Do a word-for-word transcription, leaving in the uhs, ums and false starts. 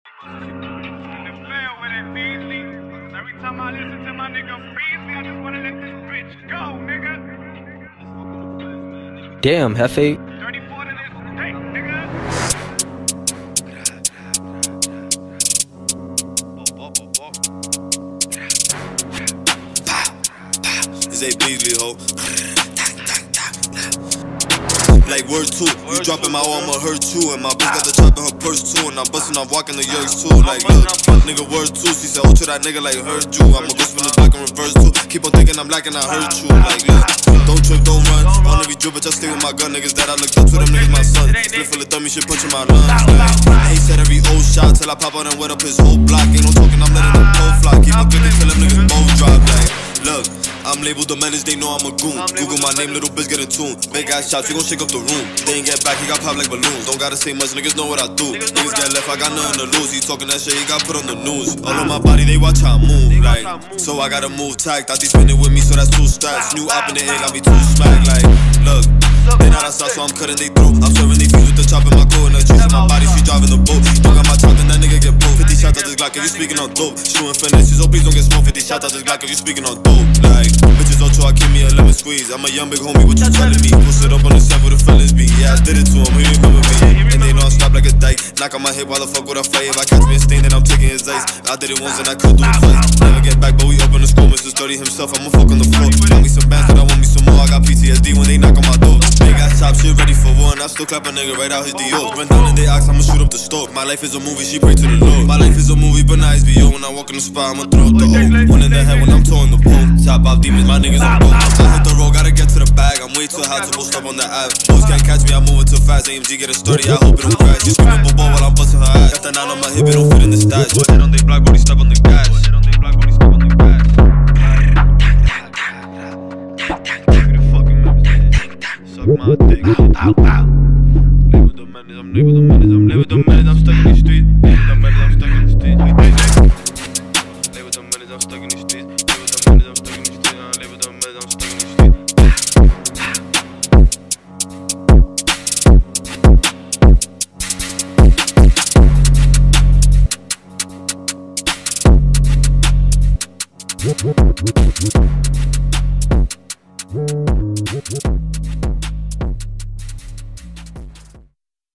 Every time I listen to my nigga Beasley, I just wanna let this bitch go, nigga. Damn, Hefe. thirty-four to this dick, nigga. It's a Beasley, ho. Like word two, you dropping my arm, I'ma hurt you. And my bitch got the chop in her purse too. And I'm busting, I'm walking the yerks too. Like look, nigga word two. She said, oh to that nigga like hurt you. I'ma go spin the back and reverse too. Keep on thinking I'm lacking, I hurt you. Like look, don't trip, don't run. On every drip, bitch, I stay with my gun. Niggas that I looked up to, them niggas my son. Split full of dummy shit, punching my lungs. Like, I ain't said every old shot till I pop out and wet up his whole block. Ain't no talking, I'm letting them cold fly. Keep on clicking till them niggas both drop. Like look, I'm labeled the menace, they know I'm a goon. Google my name, little bitch, get in tune. Big ass shots, we gon' shake up the room. They ain't get back, he got pop like balloons. Don't gotta say much, niggas know what I do. Niggas get left, I got nothing to lose. He talking that shit, he got put on the news. All on my body, they watch how I move. Like, so I gotta move tight. Thought they spinning with me, so that's two stacks. New op in the air, got me two smack. Like, look, they not outside, so I'm cutting they throat. I'm serving they fuse with the chop in my coat. And the juice in my body, she driving the boat. Don't got my top, then that nigga get broke. fifty shots out this Glock, if you speaking on dope. Shooting finesses, oh please don't get smoked. fifty shots out this Glock, if you speaking on dope. Like, bitches all try, give me a lemon squeeze. I'm a young big homie, what you telling me? Push it up on the set where the fellas be. Yeah, I did it to him, he remember me. And they know I stop like a dyke. Knock on my head, why the fuck would I fight? If I catch me a stain, then I'm taking his ice. I did it once and I could do it twice. Never get back, but we open the school. Mister Sturdy himself, I'ma fuck on the floor. Got me some bands, but I want me some more. I got P T S D when they knock on my door. Big ass top shit ready for war, and I still clap a nigga right out his D O. Run down and they ask, I'ma shoot up the store. My life is a movie, she pray to the Lord. My life is a movie, but not H B O. When I walk in the spot, I'ma throw up the O. One in the head when I'm towing the pole. Top out demons, my niggas on go. I hit the road, gotta get to the bag. I'm way too hot to post up on the app. Boys can't catch me, I'm moving too fast. A M G get a sturdy, I hope it don't crash. You screaming bobo while I'm busting her ass. Got that nine on my hip, it don't fit in the stash. Put it on they block, body step on the gas. Put it on they block, body step on the gas. Suck my dick. Ow, ow. Live with the menace, I'm live with the menace, I'm live with the menace, I'm stuck in the street. Live with the menace, I'm stuck in the street. Live with the menace, I'm stuck in the street. Live with the menace, I'm stuck in the street. Live with the menace, I'm stuck in the street. What, what, what, what, what.